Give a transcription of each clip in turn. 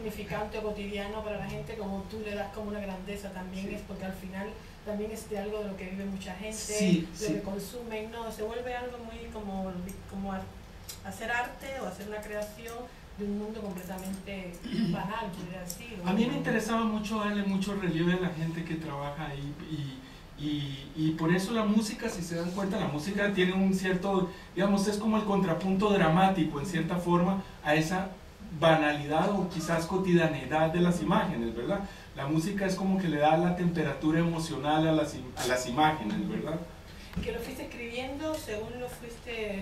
insignificante o cotidiano para la gente, como tú le das como una grandeza también, es porque al final también es de algo de lo que vive mucha gente, lo que consumen, no, se vuelve algo muy como hacer arte o hacer una creación de un mundo completamente banal, podría decir. A mí me interesaba mucho darle mucho relieve a la gente que trabaja ahí y por eso la música, si se dan cuenta, la música tiene un cierto, digamos, es como el contrapunto dramático en cierta forma a esa banalidad o quizás cotidianidad de las imágenes, ¿verdad? La música es como que le da la temperatura emocional a las imágenes, ¿verdad? Que lo fuiste escribiendo según lo fuiste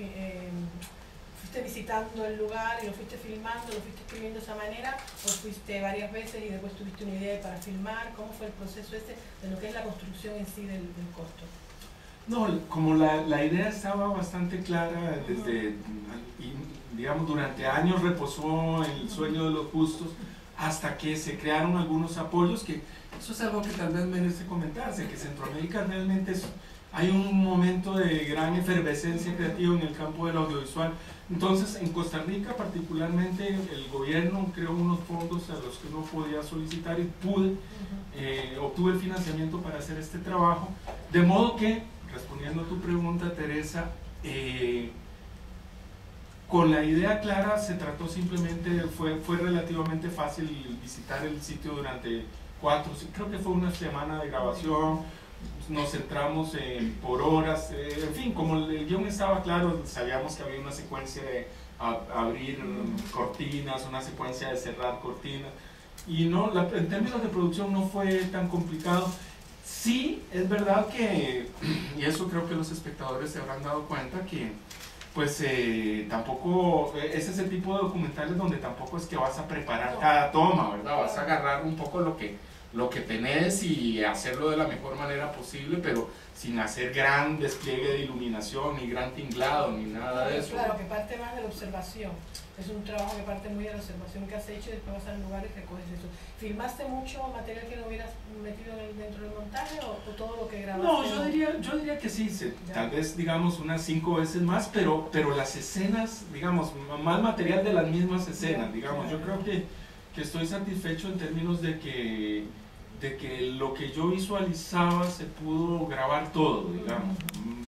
visitando el lugar y lo fuiste filmando, lo fuiste escribiendo de esa manera, o fuiste varias veces y después tuviste una idea para filmar. ¿Cómo fue el proceso ese de lo que es la construcción en sí del corto? No, como la idea estaba bastante clara desde, digamos, durante años reposó el sueño de los justos hasta que se crearon algunos apoyos, que eso es algo que tal vez merece comentarse, que Centroamérica realmente hay un momento de gran efervescencia creativa en el campo del audiovisual. Entonces, en Costa Rica particularmente, el gobierno creó unos fondos a los que uno podía solicitar y obtuve el financiamiento para hacer este trabajo, de modo que, respondiendo a tu pregunta, Teresa, con la idea clara se trató simplemente, fue relativamente fácil visitar el sitio durante creo que fue una semana de grabación. Nos centramos por horas, en fin, como el guión estaba claro, sabíamos que había una secuencia de abrir cortinas, una secuencia de cerrar cortinas, y no, en términos de producción no fue tan complicado. Sí, es verdad que, y eso creo que los espectadores se habrán dado cuenta, que pues tampoco, ese es el tipo de documentales donde tampoco es que vas a preparar cada toma, ¿verdad? Vas a agarrar un poco lo que tenés y hacerlo de la mejor manera posible, pero sin hacer gran despliegue de iluminación, ni gran tinglado, ni nada de eso. Claro, que parte más de la observación. Es un trabajo que parte muy de la observación que has hecho y después vas al lugar y recoges eso. ¿Filmaste mucho material que no hubieras metido dentro del montaje o todo lo que grabaste? No, yo diría que sí, tal vez digamos unas 5 veces más, pero las escenas, digamos, más material de las mismas escenas, digamos, yo creo que estoy satisfecho en términos de que lo que yo visualizaba se pudo grabar todo, digamos.